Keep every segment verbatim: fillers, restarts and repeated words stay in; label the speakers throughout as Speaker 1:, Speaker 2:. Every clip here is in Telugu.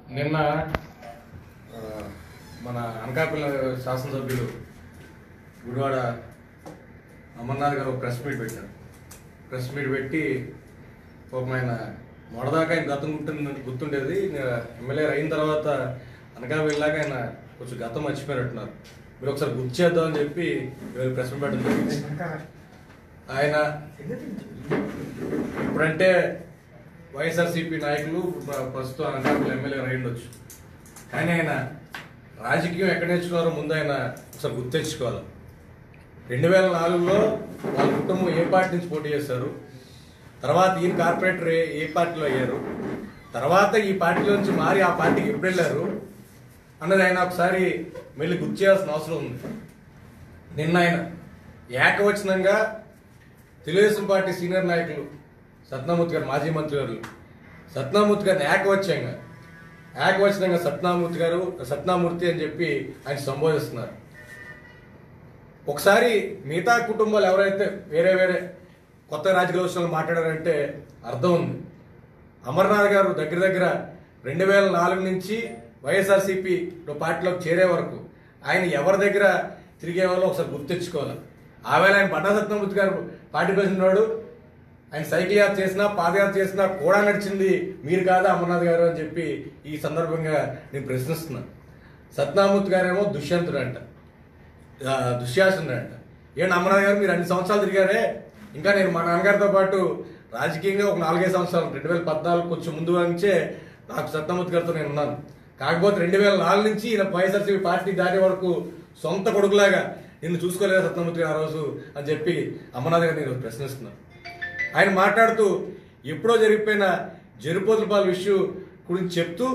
Speaker 1: నిన్న మన అనకాపల్లి శాసనసభ్యులు గుడివాడ అమర్నాథ్ గారు ప్రెస్ మీట్ పెట్టారు. ప్రెస్ మీట్ పెట్టి ఒక ఆయన మొడదాకా ఆయన గతం గుర్తు గుర్తుండేది ఎమ్మెల్యే అయిన తర్వాత అనకాపల్లిలాగా ఆయన కొంచెం గతం మర్చిపోయినట్టున్నారు. మీరు ఒకసారి గుర్తు చేద్దామని చెప్పి ప్రెస్ మీట్ పెట్టడం జరిగింది. ఆయన ఇప్పుడంటే వైఎస్ఆర్సీపీ నాయకులు ప్రస్తుతం అనకాపల్లి ఎమ్మెల్యే అయ్యుండొచ్చు, కానీ ఆయన రాజకీయం ఎక్కడ నేర్చుకున్నారో ముందు ఆయన ఒకసారి గుర్తు తెచ్చుకోవాలి. రెండు వేల నాలుగులో వాళ్ళ కుటుంబం ఏ పార్టీ నుంచి పోటీ చేశారు, తర్వాత ఈయన కార్పొరేటర్ ఏ ఏ పార్టీలో అయ్యారు, తర్వాత ఈ పార్టీలో నుంచి మారి ఆ పార్టీకి ఎప్పుడు వెళ్ళారు అన్నది ఆయన ఒకసారి మళ్ళీ గుర్తు చేయాల్సిన అవసరం ఉంది. నిన్న ఆయన ఏకవచనంగా తెలుగుదేశం పార్టీ సీనియర్ నాయకులు సత్యనామూర్తి గారు, మాజీ మంత్రి గారు సత్యనామూర్తి గారిని ఏకవచనంగా ఏకవచనంగా సత్యనామూర్తి గారు సత్యనామూర్తి అని చెప్పి ఆయన సంబోధిస్తున్నారు. ఒకసారి మిగతా కుటుంబాలు ఎవరైతే వేరే వేరే కొత్త రాజకీయ విషయాలు మాట్లాడారంటే అర్థం ఉంది. అమర్నాథ్ గారు దగ్గర దగ్గర రెండు వేల నాలుగు నుంచి వైఎస్ఆర్సీపీ పార్టీలోకి చేరే వరకు ఆయన ఎవరి దగ్గర తిరిగే వాళ్ళు ఒకసారి గుర్తు తెచ్చుకోవాలి. ఆవేళ ఆయన పట్టా సత్యనామూర్తి గారు పార్టీ ప్రెసిడెంట్ వాడు, ఆయన సైకిల్ యాత్ర చేసినా పాదయాత్ర చేసినా కూడా నడిచింది మీరు కాదా అమర్నాథ్ గారు అని చెప్పి ఈ సందర్భంగా నేను ప్రశ్నిస్తున్నాను. సత్యనామూర్తి గారేమో దుష్యంతుడు అంట, దుశ్శాసనుడు అంట. ఏంటి అమర్నాథ్ గారు మీరు అన్ని సంవత్సరాలు తిరిగారే, ఇంకా నేను మా నాన్నగారితో పాటు రాజకీయంగా ఒక నాలుగైదు సంవత్సరాలు రెండు వేల పద్నాలుగు కొంచెం ముందు నుంచే నాకు సత్యనామూర్తి గారితో నేను ఉన్నాను. కాకపోతే రెండు వేల నాలుగు నుంచి ఈయన వైఎస్ఆర్సీపీ పార్టీ దారి వరకు సొంత కొడుకులాగా నిన్ను చూసుకోలేదా సత్యనామూర్తి గారు ఆ రోజు అని చెప్పి అమర్నాథ్ గారు నేను ప్రశ్నిస్తున్నాను. ఆయన మాట్లాడుతూ ఎప్పుడో జరిగిపోయిన జరుపోతులపాల విషయం గురించి చెప్తూ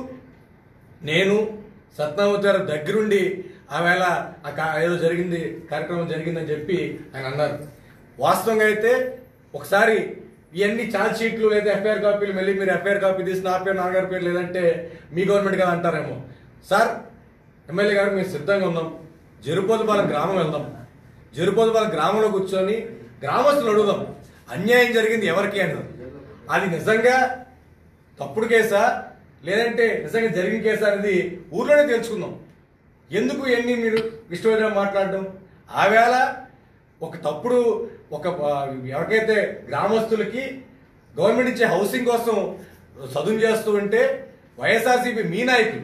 Speaker 1: నేను సత్యనామూర్తి గారు దగ్గరుండి ఆవేళ ఏదో జరిగింది కార్యక్రమం జరిగిందని చెప్పి ఆయన అన్నారు. వాస్తవంగా అయితే ఒకసారి ఇవన్నీ ఛార్జ్ షీట్లు లేదా ఎఫ్ఐఆర్ కాపీలు మళ్ళీ మీరు ఎఫ్ఐఆర్ కాపీ తీసిన ఆ పేరు నాన్నగారి పేరు లేదంటే మీ గవర్నమెంట్ కదా అంటారేమో. సార్ ఎమ్మెల్యే గారు మేము సిద్ధంగా ఉన్నాం, జరుపోతుపాలెం గ్రామం వెళ్దాం, జరుపోతుపాలెం గ్రామంలో కూర్చొని గ్రామస్తులు అడుగుదాం అన్యాయం జరిగింది ఎవరికి అని. అది నిజంగా తప్పుడు కేసా లేదంటే నిజంగా జరిగిన కేసా అనేది ఊర్లోనే తెలుసుకుందాం. ఎందుకు ఎన్ని మీరు ఇష్టమైన మాట్లాడడం? ఆవేళ ఒక తప్పుడు ఒక ఎవరికైతే గ్రామస్తులకి గవర్నమెంట్ ఇచ్చే హౌసింగ్ కోసం చదువు చేస్తూ ఉంటే వైఎస్ఆర్సీపీ మీ నాయకులు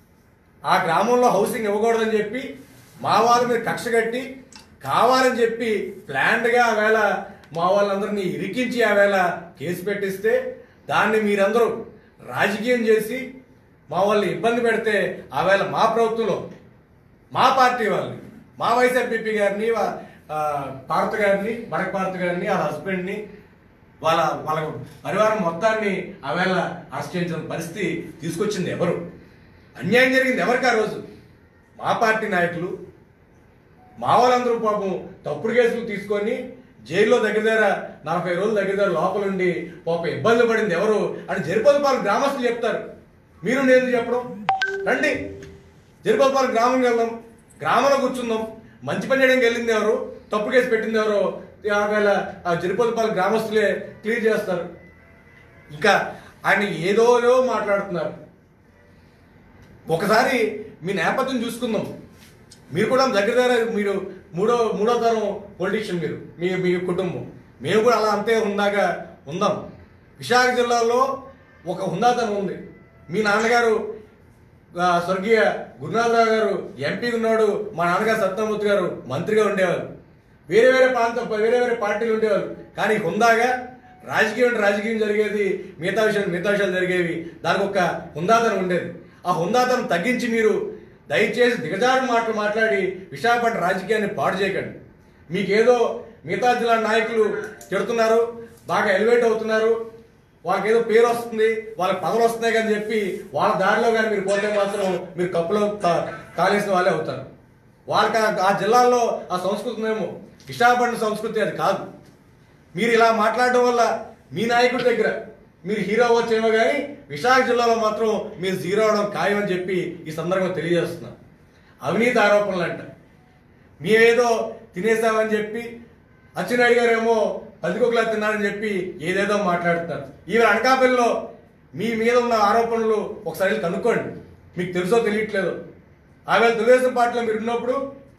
Speaker 1: ఆ గ్రామంలో హౌసింగ్ ఇవ్వకూడదని చెప్పి మా వాళ్ళ మీద కక్ష కట్టి కావాలని చెప్పి ప్లాన్డ్గా ఆవేళ మా వాళ్ళందరినీ ఇరికించి ఆవేళ కేసు పెట్టిస్తే దాన్ని మీరందరూ రాజకీయం చేసి మా వాళ్ళని ఇబ్బంది పెడితే ఆవేళ మా ప్రభుత్వంలో మా పార్టీ వాళ్ళని మా వైఎస్ఆర్పీపీ గారిని పార్త గారిని బడక పార్త గారిని వాళ్ళ హస్బెండ్ని వాళ్ళ వాళ్ళ పరివారం మొత్తాన్ని ఆవేళ అరెస్ట్ చేయించిన పరిస్థితి తీసుకొచ్చింది ఎవరు? అన్యాయం జరిగింది ఎవరికి ఆ రోజు? మా పార్టీ నాయకులు. మా వాళ్ళందరూ పాపం తప్పుడు కేసులు తీసుకొని జైల్లో దగ్గర దగ్గర నలభై రోజులు దగ్గర దగ్గర లోపల ఉండి పాపం ఇబ్బందులు పడింది ఎవరు అని జరిపోతుపాలెం గ్రామస్తులు చెప్తారు. మీరు నేను చెప్పడం రండి జరిపోతుపాలెం గ్రామం వెళ్దాం, గ్రామంలో కూర్చుందాం. మంచి పని చేయడానికి వెళ్ళింది ఎవరు, తప్పు కేసు పెట్టింది ఎవరో ఆవేళ ఆ జరిపోతుపాలెం గ్రామస్తులే క్లియర్ చేస్తారు. ఇంకా ఆయన ఏదో మాట్లాడుతున్నారు. ఒకసారి మీ నేపథ్యం చూసుకుందాం. మీరు కూడా దగ్గర దగ్గర మీరు మూడో మూడో తరం పొలిటీషియన్, మీరు మీ మీ కుటుంబం. మేము కూడా అలా అంతే హుందాగా ఉందాం. విశాఖ జిల్లాలో ఒక హుందాతనం ఉంది. మీ నాన్నగారు స్వర్గీయ గురునాథరావు గారు ఎంపీ ఉన్నాడు, మా నాన్నగారు సత్యనామూర్తి గారు మంత్రిగా ఉండేవారు. వేరే వేరే ప్రాంతం వేరే వేరే పార్టీలు ఉండేవారు, కానీ హుందాగా రాజకీయం అంటే రాజకీయం జరిగేది, మిగతా విషయాలు మిగతా విషయాలు జరిగేవి. దానికి ఒక హుందాతనం ఉండేది. ఆ హుందాతనం తగ్గించి మీరు దయచేసి దిగజారు మాటలు మాట్లాడి విశాఖపట్నం రాజకీయాన్ని పాడు చేయకండి. మీకేదో మిగతా జిల్లా నాయకులు తిడుతున్నారు, బాగా ఎలివేట్ అవుతున్నారు, వాళ్ళకి ఏదో పేరు వస్తుంది, వాళ్ళకి పదవులు వస్తున్నాయి కానీ చెప్పి వాళ్ళ దారిలో కానీ మీరు పోతే మాత్రం మీరు కప్పులో కాలేసిన వాళ్ళే అవుతారు. వాళ్ళకి ఆ జిల్లాల్లో ఆ సంస్కృతి ఏమో విశాఖపట్నం సంస్కృతి అది కాదు. మీరు ఇలా మాట్లాడడం వల్ల మీ నాయకుడి దగ్గర మీరు హీరో అవ్వచ్చేమో కానీ విశాఖ జిల్లాలో మాత్రం మీరు జీరో అవడం ఖాయమని చెప్పి ఈ సందర్భంగా తెలియజేస్తున్నాం. అవినీతి ఆరోపణలు అంట, మేమేదో తినేసామని చెప్పి అచ్చెన్నాయుడు గారు ఏమో పదికొకలా తిన్నారని చెప్పి ఏదేదో మాట్లాడుతున్నారు. ఈవెన్ అనకాపల్లిలో మీ మీద ఉన్న ఆరోపణలు ఒకసారి కనుక్కోండి, మీకు తెలుసో తెలియట్లేదు. ఆవేళ తెలుగుదేశం పార్టీలో మీరు ఉన్నప్పుడు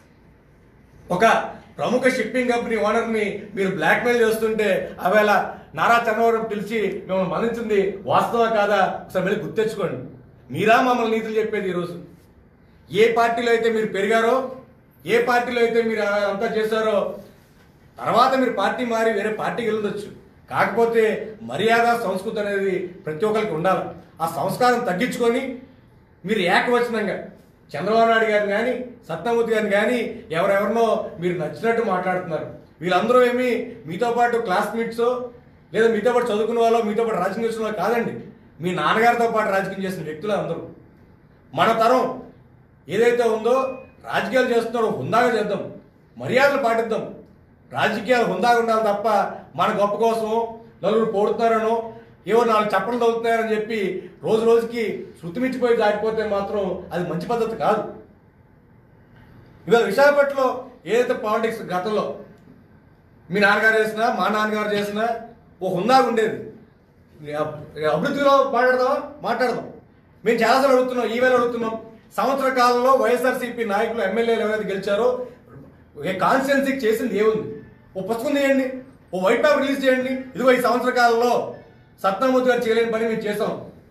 Speaker 1: ఒక ప్రముఖ షిప్పింగ్ కంపెనీ ఓనర్ని మీరు బ్లాక్మెయిల్ చేస్తుంటే ఆవేళ నారా చంద్రబాబు పిలిచి మిమ్మల్ని మన్నించింది వాస్తవా కాదా ఒకసారి మళ్ళీ గుర్తెచ్చుకోండి. మీరా మమ్మల్ని నీతులు చెప్పేది ఈరోజు? ఏ పార్టీలో అయితే మీరు పెరిగారో, ఏ పార్టీలో అయితే మీరు అంతా చేశారో, తర్వాత మీరు పార్టీ మారి వేరే పార్టీకి వెళ్ళొచ్చు. కాకపోతే మర్యాద సంస్కృతి అనేది ప్రతి ఒక్కరికి ఉండాలి. ఆ సంస్కారం తగ్గించుకొని మీరు ఏకవచనంగా చంద్రబాబు నాయుడు గారిని కానీ సత్యమూర్తి గారిని కానీ ఎవరెవరినో మీరు నచ్చినట్టు మాట్లాడుతున్నారు. వీళ్ళందరూ ఏమి మీతో పాటు క్లాస్మేట్సో లేదా మీతో పాటు చదువుకున్న వాళ్ళు, మీతో పాటు రాజకీయం చేసిన వాళ్ళు కాదండి. మీ నాన్నగారితో పాటు రాజకీయం చేసిన వ్యక్తులు అందరూ. మన తరం ఏదైతే ఉందో రాజకీయాలు చేస్తున్నారో హుందాగా చేద్దాం, మర్యాదలు పాటిద్దాం. రాజకీయాలు హుందాగా ఉండాలి తప్ప మన గొప్ప కోసం నలుగురు పోడుతున్నారనో ఏవో నాలుగు చప్పలు తగ్గుతున్నారని చెప్పి రోజు రోజుకి శృతిమించిపోయి దాటిపోతే మాత్రం అది మంచి పద్ధతి కాదు. ఇవాళ విశాఖపట్నంలో ఏదైతే పాలిటిక్స్ గతంలో మీ నాన్నగారు చేసినా మా నాన్నగారు చేసినా ఓ హుందాగా ఉండేది. అభివృద్ధిలో మాట్లాడదామా? మాట్లాడదాం. మేము చాలాసార్లు అడుగుతున్నాం, ఈవేళ అడుగుతున్నాం. సంవత్సర కాలంలో వైఎస్ఆర్సీపీ నాయకులు ఎమ్మెల్యేలు ఎవరైతే గెలిచారో కాన్స్టిట్యున్సీకి చేసింది ఏముంది? ఓ పుస్తకం చేయండి, ఓ వైట్ పేపర్ రిలీజ్ చేయండి. ఇదిగో ఈ సంవత్సర కాలంలో సత్యమూర్తి గారు చేయలేని పని మీరు చేసాం,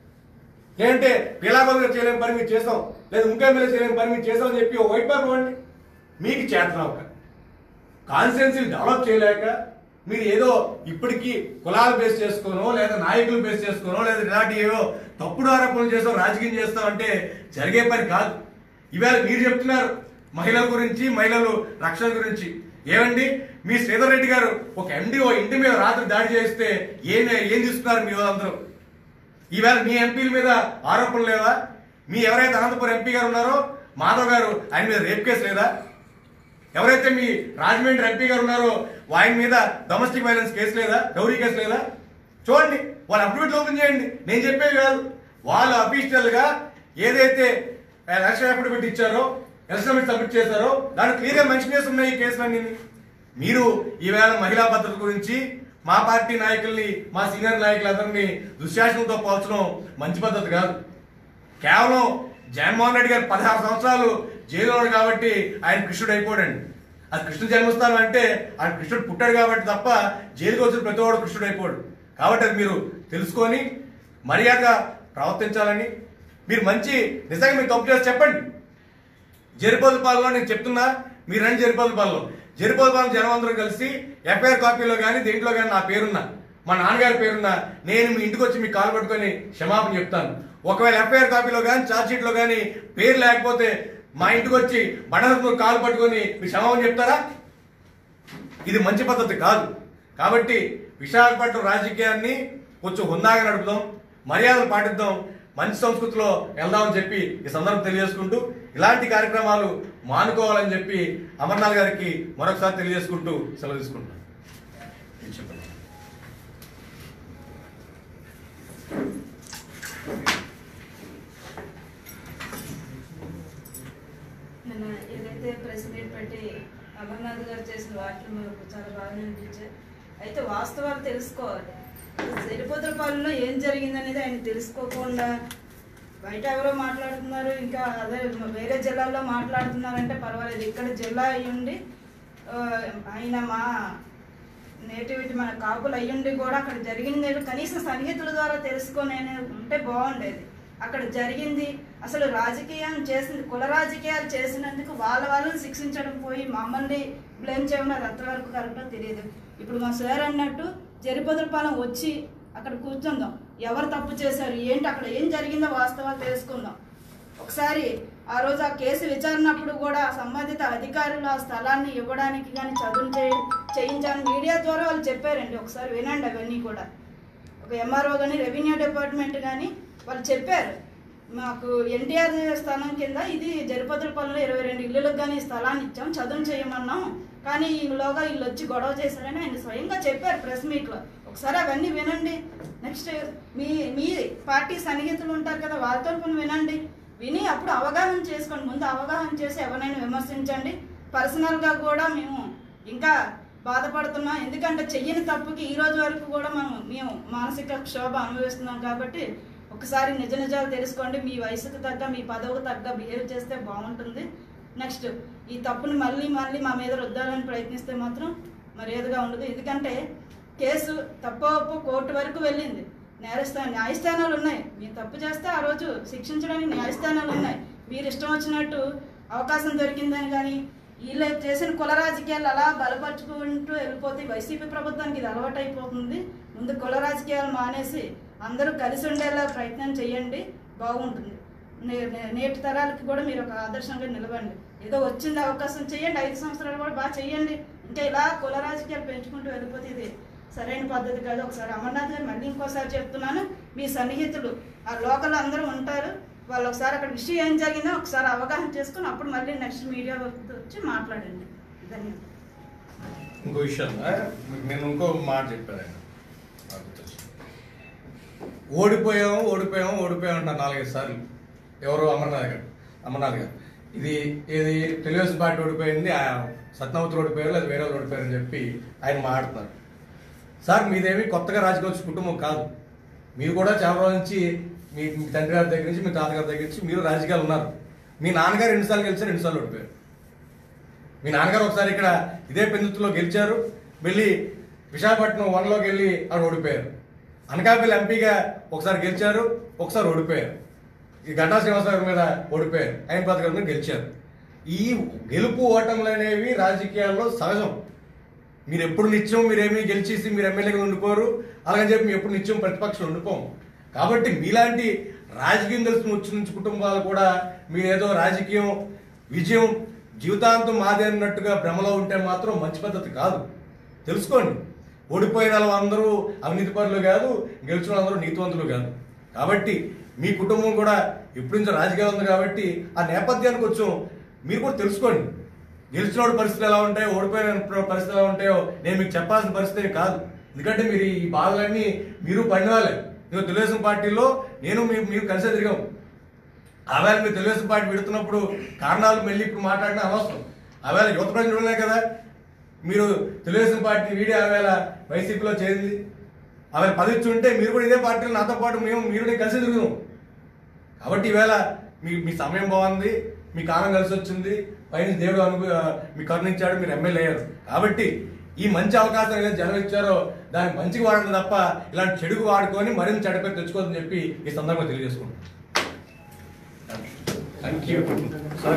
Speaker 1: లేదంటే పీలాబాబు గారు చేయలేని పని మీరు చేసాం, లేదా ఇంకా ఎమ్మెల్యే చేయలేని పని మీరు చేసాం అని చెప్పి ఓ వైట్ పేపర్ ఇవ్వండి. మీకు చేతనవక కాన్స్టిట్యున్సీలు డెవలప్ చేయలేక మీరు ఏదో ఇప్పటికీ కులాలు బేస్ చేసుకోనో లేదా నాయకులు బేస్ చేసుకోనో లేదా ఇలాంటి ఏవో తప్పుడు ఆరోపణలు చేస్తాం రాజకీయం చేస్తాం అంటే జరిగే పని కాదు. ఇవాళ మీరు చెప్తున్నారు మహిళల గురించి, మహిళలు రక్షణ గురించి. ఏమండి, మీ శ్రీధర్ రెడ్డి గారు ఒక ఎండిఓ ఇంటి మీద రాత్రి దాడి చేస్తే ఏం ఏం తీసుకున్నారు మీ వాళ్ళందరూ? ఈవేళ మీ ఎంపీల మీద ఆరోపణలు లేవా? మీ ఎవరైతే అనంతపురం ఎంపీ గారు ఉన్నారో మాధవ్ గారు, ఆయన మీద రేప్ కేసు లేదా? ఎవరైతే మీ రాజమండ్రి ఎంపీ గారు ఉన్నారో ఆయన మీద డొమెస్టిక్ వైలెన్స్ కేసు లేదా? డౌరీ కేసు లేదా? చూడండి, వాళ్ళ అఫిడవిట్లు ఓపెన్ చేయండి. నేను చెప్పేది కాదు, వాళ్ళు అఫీషియల్ గా ఏదైతే ఎలక్షన్ అఫిడవిట్ ఇచ్చారో, ఎలక్షన్ సబ్మిట్ చేశారో దాన్ని క్లియర్ గా మెన్షన్ చేసి ఉన్నాయి ఈ కేసులన్నీ. మీరు ఈవేళ మహిళా భద్రత గురించి మా పార్టీ నాయకుల్ని, మా సీనియర్ నాయకులందరినీ దుశ్శాసనంతో పోల్చడం మంచి పద్ధతి కాదు. కేవలం జగన్మోహన్ రెడ్డి గారు పదహారు సంవత్సరాలు జైలు కాబట్టి ఆయన కృష్ణుడు అయిపోడండి. అది కృష్ణుడు జన్మస్థానం అంటే ఆయన కృష్ణుడు పుట్టాడు కాబట్టి తప్ప జైలుకి వచ్చిన ప్రతి వాడు కృష్ణుడు అయిపోడు. కాబట్టి అది మీరు తెలుసుకొని మర్యాదగా ప్రవర్తించాలని, మీరు మంచి నిజంగా మీరు తప్పు చేసి చెప్పండి. జరిపోదుపాలలో నేను చెప్తున్నా, మీరు రండి జరిపోదుపాలలో. జరిపోదుపాలెం జనమందరం కలిసి ఎఫ్ఐఆర్ కాపీలో కానీ దేంట్లో కానీ నా పేరున్నా, మా నాన్నగారి పేరున్నా, నేను మీ ఇంటికి వచ్చి మీకు కాలు పట్టుకొని క్షమాపణ చెప్తాను. ఒకవేళ ఎఫ్ఐఆర్ కాపీలో కానీ ఛార్జ్ షీట్లో కానీ పేరు లేకపోతే మా ఇంటికి వచ్చి బడలకు కాలు పట్టుకొని మీ క్షమాపణ చెప్తారా? ఇది మంచి పద్ధతి కాదు. కాబట్టి విశాఖపట్నం రాజకీయాన్ని కొంచెం హుందాగా నడుపుదాం, మర్యాదలు పాటిద్దాం, మంచి సంస్కృతిలో వెళ్దామని చెప్పి ఈ సందర్భం తెలియజేసుకుంటూ ఇలాంటి కార్యక్రమాలు మానుకోవాలని చెప్పి అమర్నాథ్ గారికి మరొకసారి తెలియజేసుకుంటూ సెలవు తీసుకుంటాం.
Speaker 2: నిన్న ఏదైతే ప్రెస్ మీట్ పెట్టి అమర్నాథ్ గారు చేసిన వాటిని మాకు చాలా బాగా అనిపించాయి. అయితే వాస్తవాలు తెలుసుకోవాలి. జరిపోతులపాలెంలో ఏం జరిగిందనేది ఆయన తెలుసుకోకుండా బయట ఎవరో మాట్లాడుతున్నారు, ఇంకా అదే వేరే జిల్లాల్లో మాట్లాడుతున్నారంటే పర్వాలేదు. ఇక్కడ జిల్లా అయ్యుండి ఆయన మా నేటివిటీ మన కాపులు అయ్యుండి కూడా అక్కడ జరిగింది కనీసం సన్నిహితుల ద్వారా తెలుసుకొని ఉంటే బాగుండేది. అక్కడ జరిగింది అసలు రాజకీయం చేసింది, కుల రాజకీయాలు చేసినందుకు వాళ్ళ వాళ్ళని శిక్షించడం పోయి మమ్మల్ని బ్లేమ్ చేయడం అది అంతవరకు కరెక్టో తెలియదు. ఇప్పుడు మా సార్ అన్నట్టు జరిపోతులపాలెం వచ్చి అక్కడ కూర్చుందాం, ఎవరు తప్పు చేశారు ఏంటి, అక్కడ ఏం జరిగిందో వాస్తవాలు తెలుసుకుందాం. ఒకసారి ఆ రోజు ఆ కేసు విచారణప్పుడు కూడా సంబంధిత అధికారులు ఆ స్థలాన్ని ఇవ్వడానికి కానీ చదువు చేయించాలని మీడియా ద్వారా వాళ్ళు చెప్పారండి. ఒకసారి వినండి అవన్నీ కూడా. ఒక ఎంఆర్ఓ కానీ రెవెన్యూ డిపార్ట్మెంట్ కానీ వాళ్ళు చెప్పారు, మాకు ఎన్టీఆర్ స్థలం కింద ఇది జరిపోతులపాలెంలో ఇరవై రెండు ఇళ్ళకి కానీ స్థలాన్ని ఇచ్చాం, చదువు చేయమన్నాం, కానీ ఈలోగా వీళ్ళు వచ్చి గొడవ చేశారని ఆయన స్వయంగా చెప్పారు ప్రెస్ మీట్లో. ఒకసారి అవన్నీ వినండి. నెక్స్ట్ మీ మీ పార్టీ సన్నిహితులు ఉంటారు కదా, వాళ్ళతో కొన్ని వినండి. విని అప్పుడు అవగాహన చేసుకోండి. ముందు అవగాహన చేసి ఎవరైనా విమర్శించండి. పర్సనల్గా కూడా మేము ఇంకా బాధపడుతున్నాం, ఎందుకంటే చెయ్యని తప్పుకి ఈ రోజు వరకు కూడా మనం మేము మానసిక క్షోభ అనుభవిస్తున్నాం. కాబట్టి ఒకసారి నిజ నిజాలు తెలుసుకోండి. మీ వయసుకు తగ్గ మీ పదవికి తగ్గ బిహేవ్ చేస్తే బాగుంటుంది. నెక్స్ట్ ఈ తప్పుని మళ్ళీ మళ్ళీ మా మీద రుద్దాలని ప్రయత్నిస్తే మాత్రం మర్యాదగా ఉండదు. ఎందుకంటే కేసు తప్పు ఒప్పు కోర్టు వరకు వెళ్ళింది. న్యాయస్థాన న్యాయస్థానాలు ఉన్నాయి. మీరు తప్పు చేస్తే ఆ రోజు శిక్షించడానికి న్యాయస్థానాలు ఉన్నాయి. మీరు ఇష్టం వచ్చినట్టు అవకాశం దొరికిందని కానీ వీళ్ళు చేసిన కుల రాజకీయాలు అలా బలపరుచుకుంటూ వెళ్ళిపోతే వైసీపీ ప్రభుత్వానికి ఇది అలవాటు అయిపోతుంది. ముందు కుల రాజకీయాలు మానేసి అందరూ కలిసి ఉండేలా ప్రయత్నం చేయండి, బాగుంటుంది. నేటి తరాలకి కూడా మీరు ఒక ఆదర్శంగా నిలవండి. ఏదో వచ్చింది అవకాశం చేయండి, ఐదు సంవత్సరాలు కూడా బాగా చేయండి. ఇంకా ఇలా కుల రాజకీయాలు పెంచుకుంటూ వెళ్ళిపోతే ఇది సరైన పద్ధతి కాదు. ఒకసారి అమర్నాథ్ గారు మళ్ళీ ఇంకోసారి చెప్తున్నాను, మీ సన్నిహితులు ఆ లోకల్ అందరూ ఉంటారు, వాళ్ళు ఒకసారి అక్కడ విషయం ఏం జరిగిందో ఒకసారి అవగాహన చేసుకుని అప్పుడు మళ్ళీ నెక్స్ట్ మీడియా వచ్చి మాట్లాడండి. ధన్యవాదాలు.
Speaker 1: ఇంకో విషయం నేను ఇంకో మాట చెప్పాను, ఓడిపోయాము ఓడిపోయాము ఓడిపోయాము అంటారు నాలుగైదు సార్లు. ఎవరు? అమర్నాథ్ గారు. అమర్నాథ్ గారు ఇది ఏది తెలుగుదేశం పార్టీ ఓడిపోయింది, సత్నావతి ఓడిపోయారు లేదా వేరే వాళ్ళు ఓడిపోయారు అని చెప్పి ఆయన మాట్లాడుతున్నారు. సార్ మీదేమి కొత్తగా రాజకీయ కుటుంబం కాదు. మీరు కూడా చాలా రోజుల నుంచి మీ మీ తండ్రి గారి దగ్గర నుంచి మీ తాతగారి దగ్గర నుంచి మీరు రాజకీయాలు ఉన్నారు. మీ నాన్నగారు రెండుసార్లు గెలిచారు, రెండుసార్లు ఓడిపోయారు. మీ నాన్నగారు ఒకసారి ఇక్కడ ఇదే పెందుతులో గెలిచారు, వెళ్ళి విశాఖపట్నం వన్లోకి వెళ్ళి అక్కడ ఓడిపోయారు. అనకాపల్లి ఎంపీగా ఒకసారి గెలిచారు, ఒకసారి ఓడిపోయారు. ఈ గంటా శ్రీనివాసరావు మీద ఓడిపోయారు, ఆయన పథకాల మీద గెలిచారు. ఈ గెలుపు ఓటములు అనేవి రాజకీయాల్లో సహజం. మీరు ఎప్పుడు నిత్యం మీరేమీ గెలిచేసి మీరు ఎమ్మెల్యేగా ఉండిపోరు, అలాగని చెప్పి మేము ఎప్పుడు నిత్యం ప్రతిపక్షం ఉండిపోము. కాబట్టి మీలాంటి రాజకీయం తెలిసిన వచ్చి నుంచి కుటుంబాలు కూడా మీరేదో రాజకీయం విజయం జీవితాంతం మాదే అన్నట్టుగా భ్రమలో ఉంటే మాత్రం మంచి పద్ధతి కాదు. తెలుసుకోండి, ఓడిపోయిన వాళ్ళందరూ అవినీతి పరులు కాదు, గెలిచిన వాళ్ళందరూ నీతివంతులు కాదు. కాబట్టి మీ కుటుంబం కూడా ఎప్పటి నుంచో రాజకీయాలు ఉంది కాబట్టి ఆ నేపథ్యానికి వచ్చాం మీరు కూడా తెలుసుకోండి. గెలిచిన పరిస్థితులు ఎలా ఉంటాయో, ఓడిపోయిన పరిస్థితులు ఎలా ఉంటాయో నేను మీకు చెప్పాల్సిన పరిస్థితి కాదు. ఎందుకంటే మీరు ఈ బాధలన్నీ మీరు పడిన వాళ్ళే. నేను తెలుగుదేశం పార్టీలో నేను మీరు కలిసే తిరిగాం. ఆవేళ మీరు తెలుగుదేశం పార్టీ పెడుతున్నప్పుడు కారణాలు మళ్ళీ ఇప్పుడు మాట్లాడినా అనవసరం. ఆవేళ యువత ప్రజలు ఉన్నాయి కదా, మీరు తెలుగుదేశం పార్టీ వీడి ఆవేళ వైసీపీలో చేరింది. ఆవేళ పదిచ్చి ఉంటే మీరు కూడా ఇదే పార్టీలో నాతో పాటు మేము మీరు కలిసి తిరుగుదాం. కాబట్టి ఈవేళ మీ మీ సమయం బాగుంది, మీ కాలం కలిసి వచ్చింది, పైన దేవుడు అను మీ కరుణించాడు, మీరు ఎమ్మెల్యే అయ్యారు. కాబట్టి ఈ మంచి అవకాశం ఏదైతే జనం ఇచ్చారో దాన్ని మంచిగా వాడడం తప్ప ఇలాంటి చెడుకు వాడుకొని మరింత చెడ్డపై తెచ్చుకోవద్దని చెప్పి ఈ సందర్భంగా తెలియజేసుకుంటాం. Thank you.